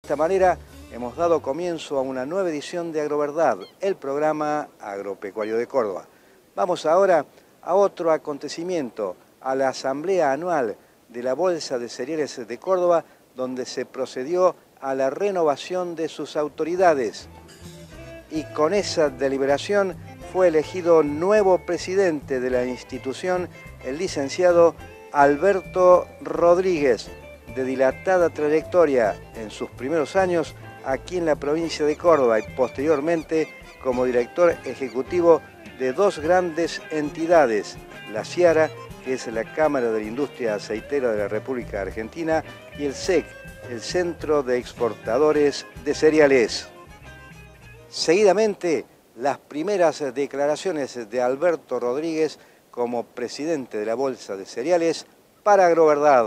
esta manera hemos dado comienzo a una nueva edición de Agroverdad, el programa agropecuario de Córdoba. Vamos ahora a otro acontecimiento, a la asamblea anual de la Bolsa de Cereales de Córdoba, donde se procedió a la renovación de sus autoridades. Y con esa deliberación fue elegido nuevo presidente de la institución, el licenciado Alberto Rodríguez, de dilatada trayectoria en sus primeros años aquí en la provincia de Córdoba y posteriormente como director ejecutivo de dos grandes entidades, la CIARA, que es la Cámara de la Industria Aceitera de la República Argentina, y el SEC, el Centro de Exportadores de Cereales. Seguidamente, las primeras declaraciones de Alberto Rodríguez como presidente de la Bolsa de Cereales para Agroverdad.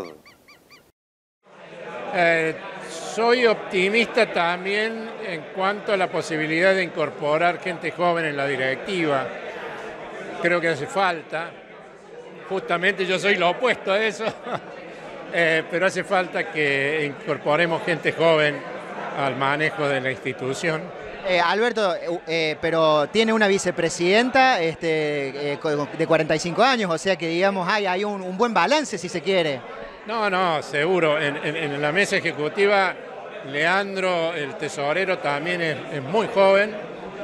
Soy optimista también en cuanto a la posibilidad de incorporar gente joven en la directiva. Creo que hace falta. Justamente yo soy lo opuesto a eso, pero hace falta que incorporemos gente joven al manejo de la institución. Alberto, pero tiene una vicepresidenta de 45 años, o sea que digamos hay un buen balance si se quiere. No, seguro. En la mesa ejecutiva, Leandro, el tesorero, también es muy joven.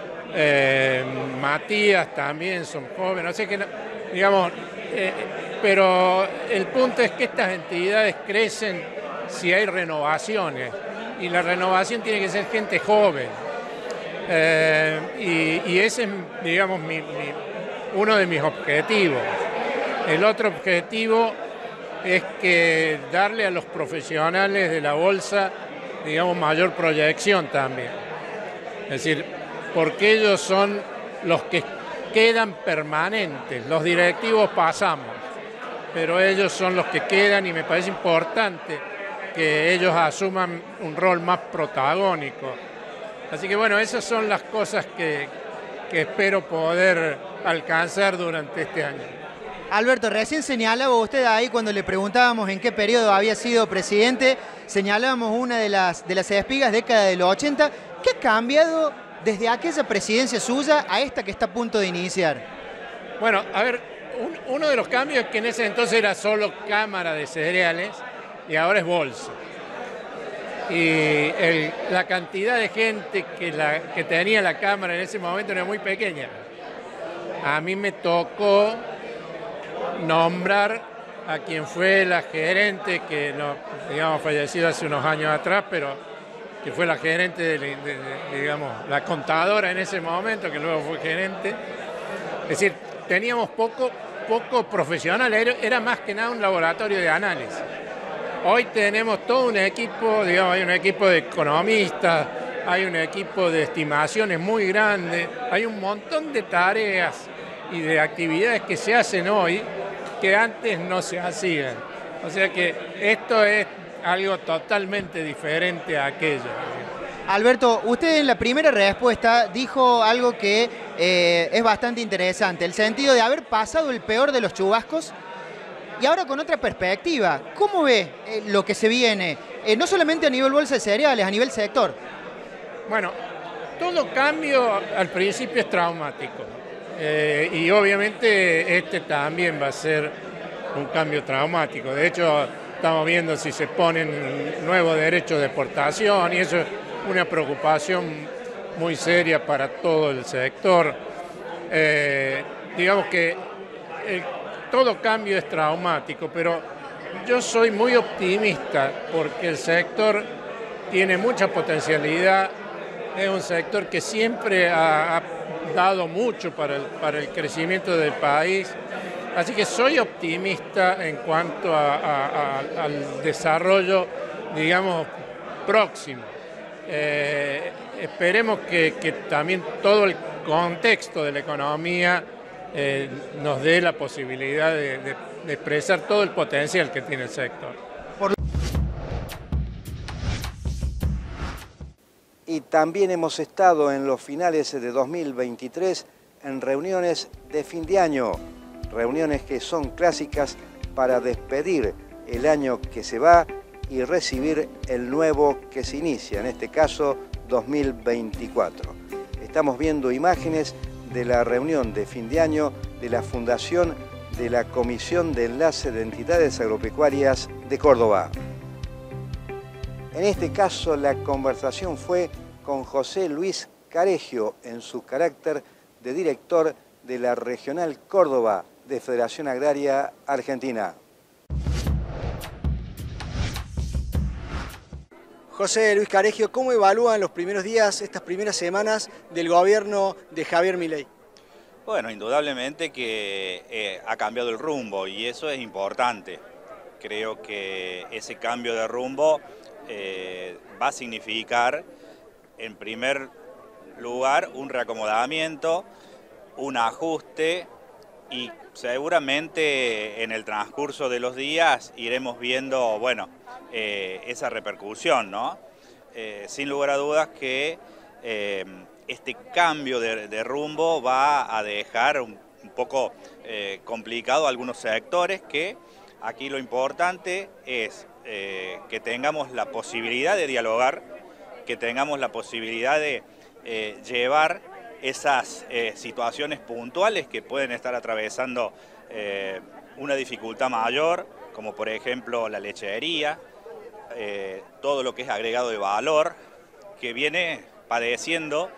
Matías también son jóvenes. O sea que, digamos, pero el punto es que estas entidades crecen si hay renovaciones. Y la renovación tiene que ser gente joven. Y ese es, digamos, uno de mis objetivos. El otro objetivo es que darle a los profesionales de la bolsa, digamos, mayor proyección también. Es decir, porque ellos son los que quedan permanentes. Los directivos pasamos, pero ellos son los que quedan y me parece importante que ellos asuman un rol más protagónico. Así que bueno, esas son las cosas que espero poder alcanzar durante este año. Alberto, recién señalaba usted ahí cuando le preguntábamos en qué periodo había sido presidente, señalábamos una de las espigas, década de los 80. ¿Qué ha cambiado desde aquella presidencia suya a esta que está a punto de iniciar? Bueno, a ver, uno de los cambios es que en ese entonces era solo Cámara de Cereales y ahora es Bolsa. Y la cantidad de gente que tenía la Cámara en ese momento era muy pequeña. A mí me tocó nombrar a quien fue la gerente, que no, digamos, falleció hace unos años atrás, pero que fue la gerente digamos, la contadora en ese momento, que luego fue gerente. Es decir, teníamos poco profesional, era más que nada un laboratorio de análisis. Hoy tenemos todo un equipo, digamos, hay un equipo de economistas, hay un equipo de estimaciones muy grande, hay un montón de tareas y de actividades que se hacen hoy que antes no se hacían. O sea que esto es algo totalmente diferente a aquello. Alberto, usted en la primera respuesta dijo algo que es bastante interesante, el sentido de haber pasado el peor de los chubascos y ahora con otra perspectiva. ¿Cómo ve lo que se viene, no solamente a nivel bolsa de cereales, a nivel sector? Bueno, todo cambio al principio es traumático. Y obviamente este también va a ser un cambio traumático. De hecho, estamos viendo si se ponen nuevos derechos de exportación y eso es una preocupación muy seria para todo el sector. Digamos que todo cambio es traumático, pero yo soy muy optimista porque el sector tiene mucha potencialidad, es un sector que siempre ha dado mucho para el crecimiento del país, así que soy optimista en cuanto al desarrollo, digamos, próximo. Esperemos que también todo el contexto de la economía nos dé la posibilidad de expresar todo el potencial que tiene el sector. Y también hemos estado en los finales de 2023 en reuniones de fin de año, reuniones que son clásicas para despedir el año que se va y recibir el nuevo que se inicia, en este caso 2024. Estamos viendo imágenes de la reunión de fin de año de la Fundación de la Comisión de Enlace de Entidades Agropecuarias de Córdoba. En este caso la conversación fue con José Luis Caregio en su carácter de director de la Regional Córdoba de Federación Agraria Argentina. José Luis Caregio, ¿cómo evalúan los primeros días, estas primeras semanas del gobierno de Javier Milei? Bueno, indudablemente que ha cambiado el rumbo y eso es importante. Creo que ese cambio de rumbo va a significar, en primer lugar, un reacomodamiento, un ajuste y seguramente en el transcurso de los días iremos viendo, bueno, esa repercusión, ¿no? Sin lugar a dudas que este cambio de rumbo va a dejar un poco complicado a algunos sectores, que aquí lo importante es que tengamos la posibilidad de dialogar, que tengamos la posibilidad de llevar esas situaciones puntuales que pueden estar atravesando una dificultad mayor, como por ejemplo la lechería, todo lo que es agregado de valor, que viene padeciendo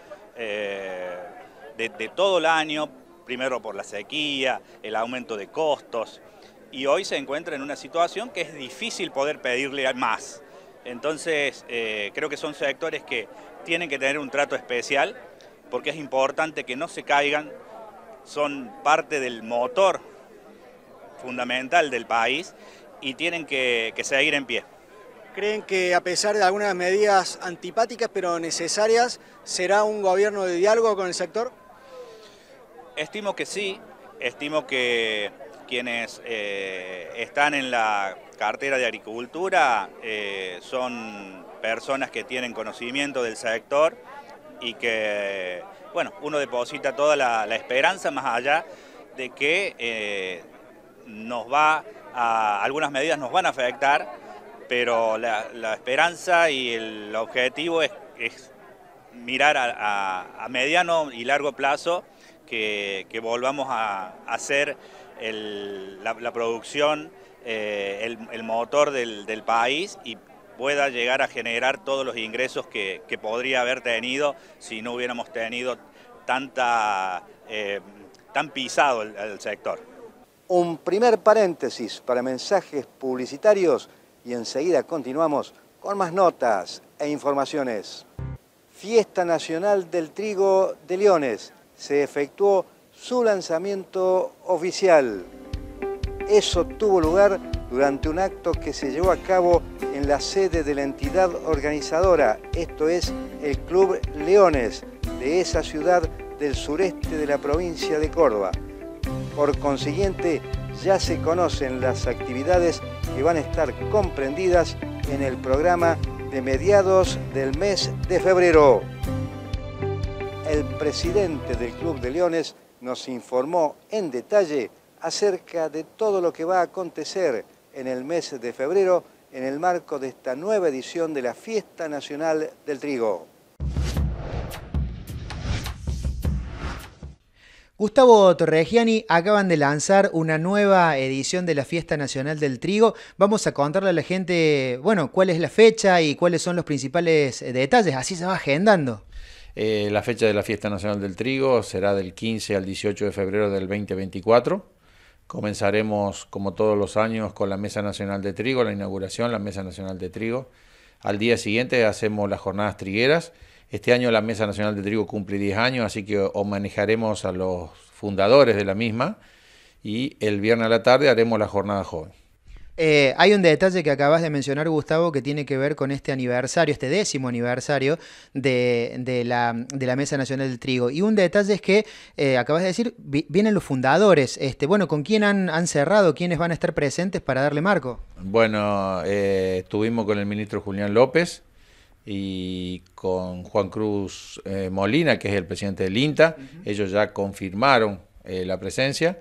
de todo el año, primero por la sequía, el aumento de costos, y hoy se encuentra en una situación que es difícil poder pedirle más. Entonces creo que son sectores que tienen que tener un trato especial, porque es importante que no se caigan, son parte del motor fundamental del país y tienen que seguir en pie. ¿Creen que a pesar de algunas medidas antipáticas pero necesarias, será un gobierno de diálogo con el sector? Estimo que sí, estimo que quienes están en la cartera de Agricultura son personas que tienen conocimiento del sector y que, bueno, uno deposita toda la esperanza más allá de que algunas medidas nos van a afectar, pero la esperanza y el objetivo es mirar a mediano y largo plazo que volvamos a hacer la producción, el motor del país y pueda llegar a generar todos los ingresos que podría haber tenido si no hubiéramos tenido tan pisado el sector. Un primer paréntesis para mensajes publicitarios y enseguida continuamos con más notas e informaciones. Fiesta Nacional del Trigo de Leones. Se efectuó su lanzamiento oficial. Eso tuvo lugar durante un acto que se llevó a cabo en la sede de la entidad organizadora, esto es el Club Leones, de esa ciudad del sureste de la provincia de Córdoba. Por consiguiente, ya se conocen las actividades que van a estar comprendidas en el programa de mediados del mes de febrero. El presidente del Club de Leones nos informó en detalle acerca de todo lo que va a acontecer en el mes de febrero en el marco de esta nueva edición de la Fiesta Nacional del Trigo. Gustavo Torregiani, acaban de lanzar una nueva edición de la Fiesta Nacional del Trigo. Vamos a contarle a la gente, bueno, cuál es la fecha y cuáles son los principales detalles, así se va agendando. La fecha de la Fiesta Nacional del Trigo será del 15 al 18 de febrero del 2024. Comenzaremos, como todos los años, con la Mesa Nacional de Trigo, la inauguración, la Mesa Nacional de Trigo. Al día siguiente hacemos las jornadas trigueras. Este año la Mesa Nacional de Trigo cumple 10 años, así que homenajearemos a los fundadores de la misma y el viernes a la tarde haremos la jornada joven. Hay un detalle que acabas de mencionar, Gustavo, que tiene que ver con este aniversario, este 10º aniversario de la Mesa Nacional del Trigo. Y un detalle es que, acabas de decir, vienen los fundadores. Bueno, ¿con quién han cerrado? ¿Quiénes van a estar presentes para darle marco? Bueno, estuvimos con el ministro Julián López y con Juan Cruz Molina, que es el presidente del INTA. Ellos ya confirmaron la presencia.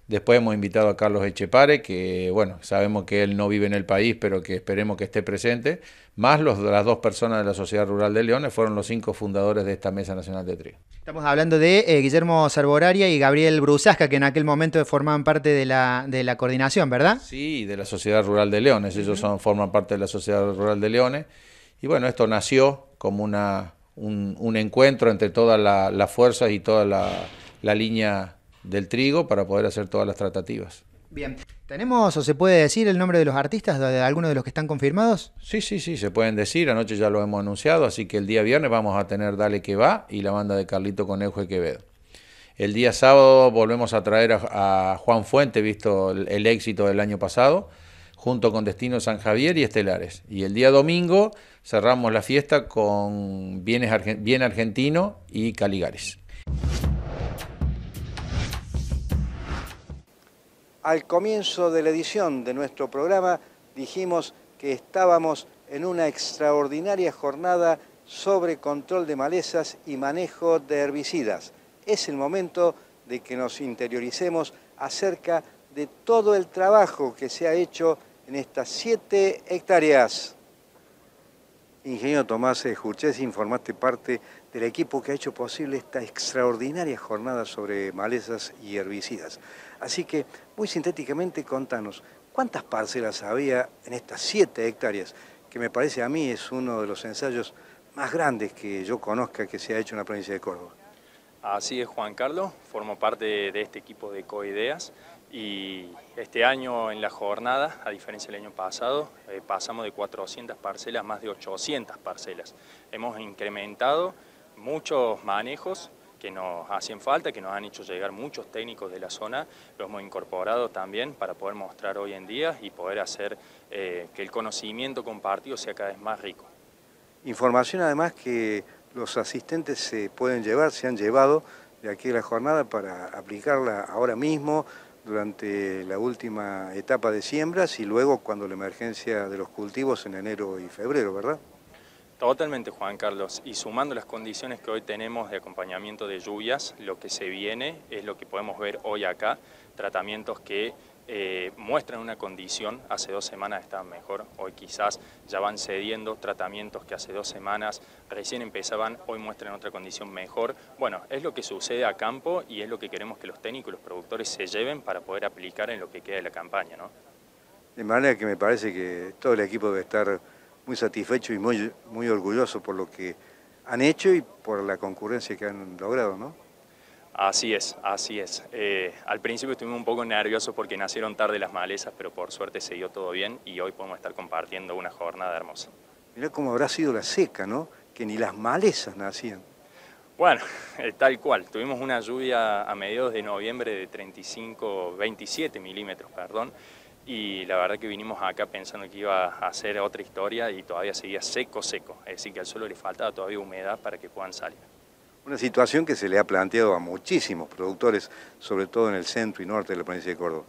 Después hemos invitado a Carlos Echepare, que bueno, sabemos que él no vive en el país, pero que esperemos que esté presente, más las 2 personas de la Sociedad Rural de Leones, fueron los 5 fundadores de esta Mesa Nacional de Trigo. Estamos hablando de Guillermo Sarboraria y Gabriel Brusasca, que en aquel momento formaban parte de la coordinación, ¿verdad? Sí, de la Sociedad Rural de Leones, ellos forman parte de la Sociedad Rural de Leones, y bueno, esto nació como un encuentro entre todas las fuerzas y toda la línea del trigo para poder hacer todas las tratativas. Bien, ¿tenemos o se puede decir el nombre de los artistas, de algunos de los que están confirmados? Sí, se pueden decir, anoche ya lo hemos anunciado, así que el día viernes vamos a tener Dale Que Va y la banda de Carlito Conejo y Quevedo. El día sábado volvemos a traer a Juan Fuente, visto el éxito del año pasado, junto con Destino San Javier y Estelares. Y el día domingo cerramos la fiesta con Bien Argentino y Caligaris. Al comienzo de la edición de nuestro programa dijimos que estábamos en una extraordinaria jornada sobre control de malezas y manejo de herbicidas. Es el momento de que nos interioricemos acerca de todo el trabajo que se ha hecho en estas 7 hectáreas. Ingeniero Tomás Jurchesi, formaste parte del equipo que ha hecho posible esta extraordinaria jornada sobre malezas y herbicidas. Así que, muy sintéticamente, contanos, ¿cuántas parcelas había en estas 7 hectáreas? Que me parece a mí es uno de los ensayos más grandes que yo conozca que se ha hecho en la provincia de Córdoba. Así es, Juan Carlos, formo parte de este equipo de Coideas y este año en la jornada, a diferencia del año pasado, pasamos de 400 parcelas a más de 800 parcelas. Hemos incrementado muchos manejos que nos hacían falta, que nos han hecho llegar muchos técnicos de la zona, lo hemos incorporado también para poder mostrar hoy en día y poder hacer que el conocimiento compartido sea cada vez más rico. Información además que los asistentes se pueden llevar, se han llevado de aquí a la jornada para aplicarla ahora mismo durante la última etapa de siembras y luego cuando la emergencia de los cultivos en enero y febrero, ¿verdad? Totalmente, Juan Carlos, y sumando las condiciones que hoy tenemos de acompañamiento de lluvias, lo que se viene es lo que podemos ver hoy acá, tratamientos que muestran una condición, hace 2 semanas estaban mejor, hoy quizás ya van cediendo, tratamientos que hace 2 semanas recién empezaban, hoy muestran otra condición mejor. Bueno, es lo que sucede a campo y es lo que queremos que los técnicos y los productores se lleven para poder aplicar en lo que queda de la campaña, ¿no? De manera que me parece que todo el equipo debe estar muy satisfecho y muy orgulloso por lo que han hecho y por la concurrencia que han logrado, ¿no? Así es, así es. Al principio estuvimos un poco nerviosos porque nacieron tarde las malezas, pero por suerte se dio todo bien y hoy podemos estar compartiendo una jornada hermosa. Mirá cómo habrá sido la seca, ¿no? Que ni las malezas nacían. Bueno, tal cual. Tuvimos una lluvia a mediados de noviembre de 27 milímetros, perdón. Y la verdad que vinimos acá pensando que iba a ser otra historia y todavía seguía seco. Es decir, que al suelo le faltaba todavía humedad para que puedan salir. Una situación que se le ha planteado a muchísimos productores, sobre todo en el centro y norte de la provincia de Córdoba.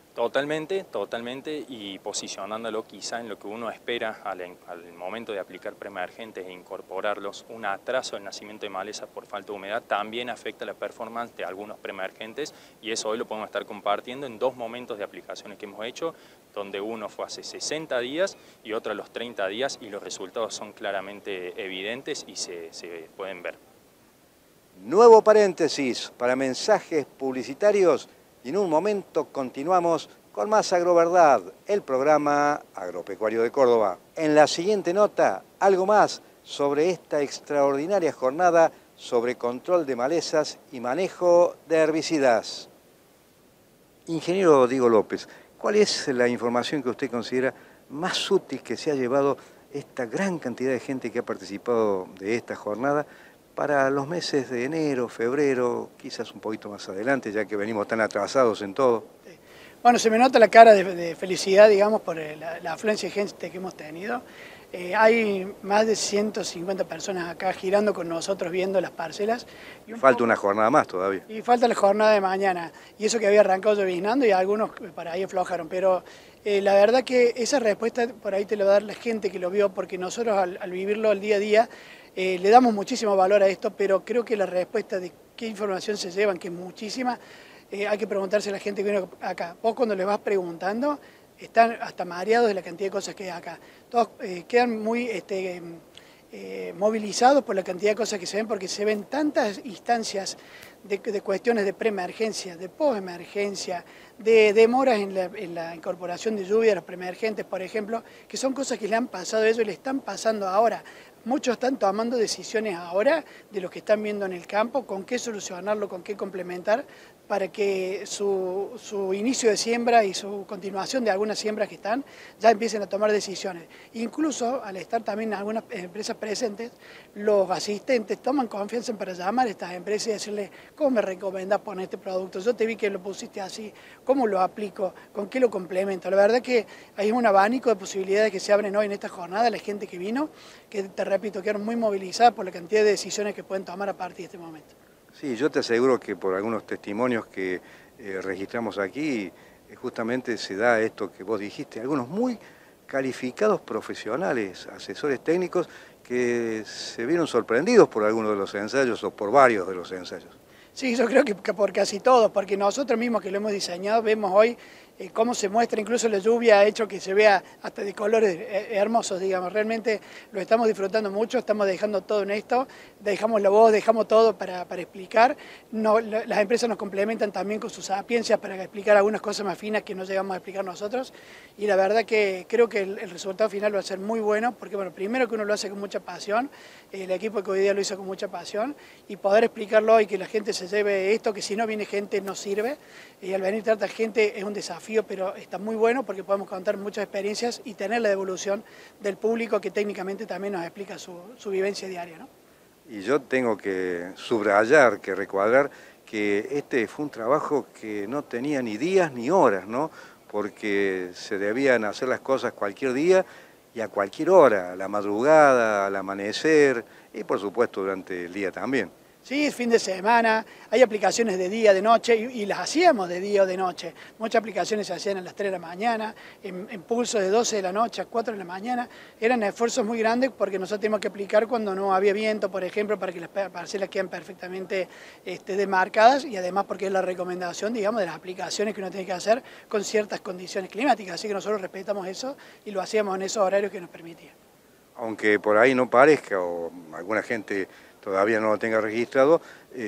Totalmente, y posicionándolo quizá en lo que uno espera al momento de aplicar preemergentes e incorporarlos, un atraso del nacimiento de malezas por falta de humedad también afecta la performance de algunos preemergentes y eso hoy lo podemos estar compartiendo en 2 momentos de aplicaciones que hemos hecho, donde uno fue hace 60 días y otro a los 30 días y los resultados son claramente evidentes y se pueden ver. Nuevo paréntesis para mensajes publicitarios y en un momento continuamos con más Agroverdad, el programa agropecuario de Córdoba. En la siguiente nota, algo más sobre esta extraordinaria jornada sobre control de malezas y manejo de herbicidas. Ingeniero Diego López, ¿cuál es la información que usted considera más útil que se ha llevado esta gran cantidad de gente que ha participado de esta jornada para los meses de enero, febrero, quizás un poquito más adelante, ya que venimos tan atrasados en todo? Bueno, se me nota la cara de felicidad, digamos, por la afluencia de gente que hemos tenido. Hay más de 150 personas acá girando con nosotros viendo las parcelas. Y falta una jornada más todavía. Y falta la jornada de mañana. Y eso que había arrancado lloviznando y algunos para ahí aflojaron. Pero la verdad que esa respuesta por ahí te lo va a dar la gente que lo vio, porque nosotros al vivirlo al día a día le damos muchísimo valor a esto, pero creo que la respuesta de qué información se llevan, que es muchísima, hay que preguntarse a la gente que viene acá. Vos cuando les vas preguntando, están hasta mareados de la cantidad de cosas que hay acá. Todos quedan muy movilizados por la cantidad de cosas que se ven, porque se ven tantas instancias de cuestiones de preemergencia, de postemergencia, de demoras en la incorporación de lluvia a los preemergentes, por ejemplo, que son cosas que le han pasado a ellos y le están pasando ahora. Muchos están tomando decisiones ahora de lo que están viendo en el campo, con qué solucionarlo, con qué complementar, para que su inicio de siembra y su continuación de algunas siembras que están, ya empiecen a tomar decisiones. Incluso, al estar también algunas empresas presentes, los asistentes toman confianza para llamar a estas empresas y decirles, ¿cómo me recomendás poner este producto? Yo te vi que lo pusiste así, ¿cómo lo aplico? ¿Con qué lo complemento? La verdad que hay un abanico de posibilidades que se abren hoy en esta jornada, la gente que vino, que te repito, quedaron muy movilizadas por la cantidad de decisiones que pueden tomar a partir de este momento. Sí, yo te aseguro que por algunos testimonios que registramos aquí, justamente se da esto que vos dijiste, algunos muy calificados profesionales, asesores técnicos, que se vieron sorprendidos por algunos de los ensayos o por varios de los ensayos. Sí, yo creo que por casi todos, porque nosotros mismos que lo hemos diseñado vemos hoy cómo se muestra, incluso la lluvia ha hecho que se vea hasta de colores hermosos, digamos. Realmente lo estamos disfrutando mucho, estamos dejando todo en esto, dejamos la voz, dejamos todo para explicar. No, las empresas nos complementan también con sus sapiencias para explicar algunas cosas más finas que no llegamos a explicar nosotros. Y la verdad que creo que el resultado final va a ser muy bueno, porque bueno, primero que uno lo hace con mucha pasión, el equipo que hoy día lo hizo con mucha pasión, y poder explicarlo y que la gente se lleve esto, que si no viene gente no sirve, y al venir tanta gente es un desafío, pero está muy bueno porque podemos contar muchas experiencias y tener la devolución del público que técnicamente también nos explica su vivencia diaria, ¿no? Y yo tengo que subrayar, que recuadrar, que este fue un trabajo que no tenía ni días ni horas, ¿no? Porque se debían hacer las cosas cualquier día y a cualquier hora, a la madrugada, al amanecer y por supuesto durante el día también. Sí, es fin de semana, hay aplicaciones de día, de noche, y las hacíamos de día o de noche. Muchas aplicaciones se hacían a las 3 de la mañana, en pulso de 12 de la noche a 4 de la mañana. Eran esfuerzos muy grandes porque nosotros teníamos que aplicar cuando no había viento, por ejemplo, para que las parcelas queden perfectamente demarcadas, y además porque es la recomendación, digamos, de las aplicaciones que uno tiene que hacer con ciertas condiciones climáticas. Así que nosotros respetamos eso y lo hacíamos en esos horarios que nos permitían. Aunque por ahí no parezca, o alguna gente todavía no lo tenga registrado,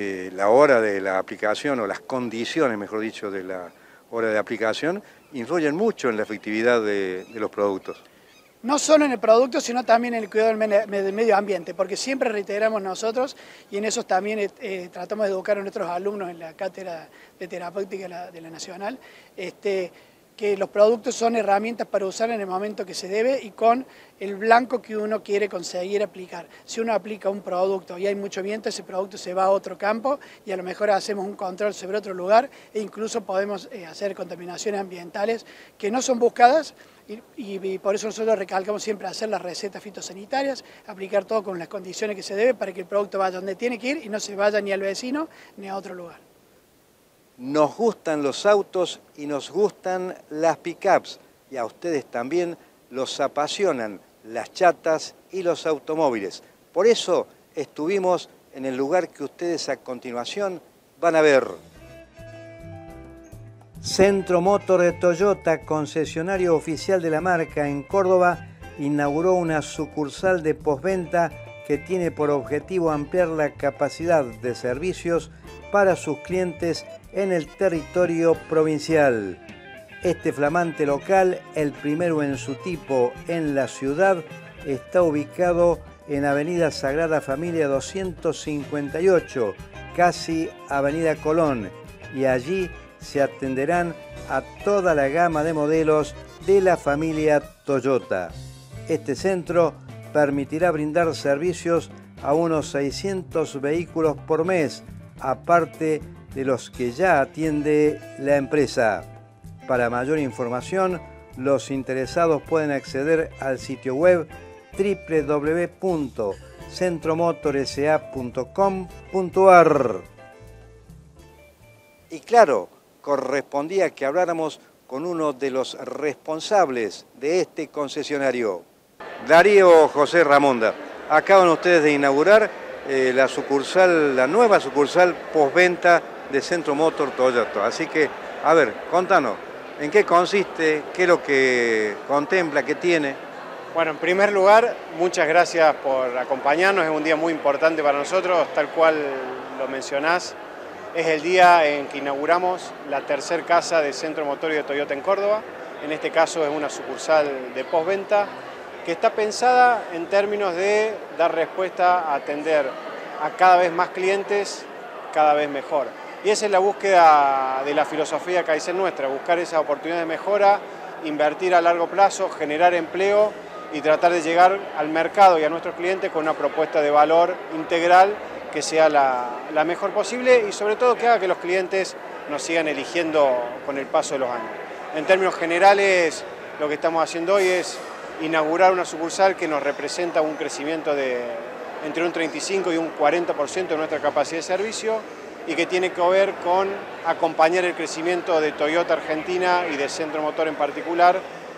la hora de la aplicación o las condiciones, mejor dicho, de la hora de aplicación influyen mucho en la efectividad de los productos. No solo en el producto, sino también en el cuidado del medio ambiente, porque siempre reiteramos nosotros, y en eso también tratamos de educar a nuestros alumnos en la cátedra de terapéutica de la Nacional, que los productos son herramientas para usar en el momento que se debe y con el blanco que uno quiere conseguir aplicar. Si uno aplica un producto y hay mucho viento, ese producto se va a otro campo y a lo mejor hacemos un control sobre otro lugar e incluso podemos hacer contaminaciones ambientales que no son buscadas y por eso nosotros recalcamos siempre hacer las recetas fitosanitarias, aplicar todo con las condiciones que se debe para que el producto vaya donde tiene que ir y no se vaya ni al vecino ni a otro lugar. Nos gustan los autos y nos gustan las pick-ups, y a ustedes también los apasionan las chatas y los automóviles. Por eso estuvimos en el lugar que ustedes a continuación van a ver. Centro Motor de Toyota, concesionario oficial de la marca en Córdoba, inauguró una sucursal de postventa que tiene por objetivo ampliar la capacidad de servicios para sus clientes en el territorio provincial. Este flamante local, el primero en su tipo en la ciudad, está ubicado en Avenida Sagrada Familia 258, casi Avenida Colón, y allí se atenderán a toda la gama de modelos de la familia Toyota. Este centro permitirá brindar servicios a unos 600 vehículos por mes, aparte de los que ya atiende la empresa. Para mayor información, los interesados pueden acceder al sitio web www.centromotorsa.com.ar. Y claro, correspondía que habláramos con uno de los responsables de este concesionario. Darío José Ramonda, acaban ustedes de inaugurar la nueva sucursal postventa de Centro Motor Toyota. Así que, a ver, contanos, ¿en qué consiste? ¿Qué es lo que contempla? ¿Qué tiene? Bueno, en primer lugar, muchas gracias por acompañarnos. Es un día muy importante para nosotros, tal cual lo mencionás. Es el día en que inauguramos la tercera casa de Centro Motor de Toyota en Córdoba. En este caso es una sucursal de postventa que está pensada en términos de dar respuesta a atender a cada vez más clientes, cada vez mejor. Y esa es la búsqueda de la filosofía Kaizen nuestra, buscar esa oportunidad de mejora, invertir a largo plazo, generar empleo y tratar de llegar al mercado y a nuestros clientes con una propuesta de valor integral que sea la mejor posible y sobre todo que haga que los clientes nos sigan eligiendo con el paso de los años. En términos generales, lo que estamos haciendo hoy es inaugurar una sucursal que nos representa un crecimiento de entre un 35 y un 40% de nuestra capacidad de servicio y que tiene que ver con acompañar el crecimiento de Toyota Argentina y de Centro Motor en particular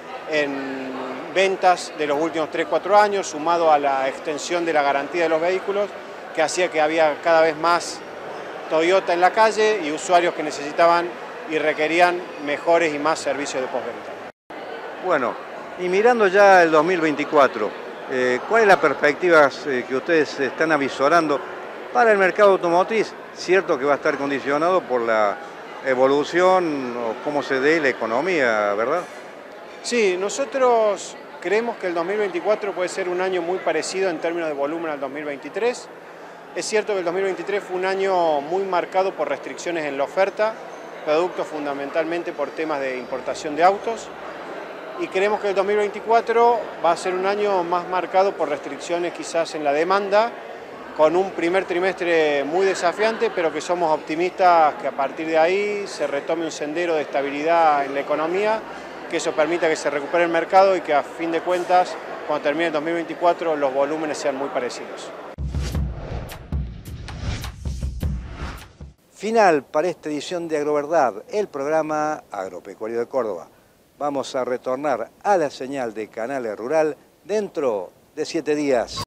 en ventas de los últimos 3-4 años, sumado a la extensión de la garantía de los vehículos, que hacía que había cada vez más Toyota en la calle y usuarios que necesitaban y requerían mejores y más servicios de postventa. Bueno, y mirando ya el 2024, ¿cuál es la perspectiva que ustedes están avisorando para el mercado automotriz? Cierto que va a estar condicionado por la evolución o cómo se dé la economía, ¿verdad? Sí, nosotros creemos que el 2024 puede ser un año muy parecido en términos de volumen al 2023. Es cierto que el 2023 fue un año muy marcado por restricciones en la oferta, producto fundamentalmente por temas de importación de autos, y creemos que el 2024 va a ser un año más marcado por restricciones quizás en la demanda, con un primer trimestre muy desafiante, pero que somos optimistas que a partir de ahí se retome un sendero de estabilidad en la economía, que eso permita que se recupere el mercado y que a fin de cuentas, cuando termine el 2024, los volúmenes sean muy parecidos. Final para esta edición de Agroverdad, el programa agropecuario de Córdoba. Vamos a retornar a la señal de Canales Rural dentro de 7 días.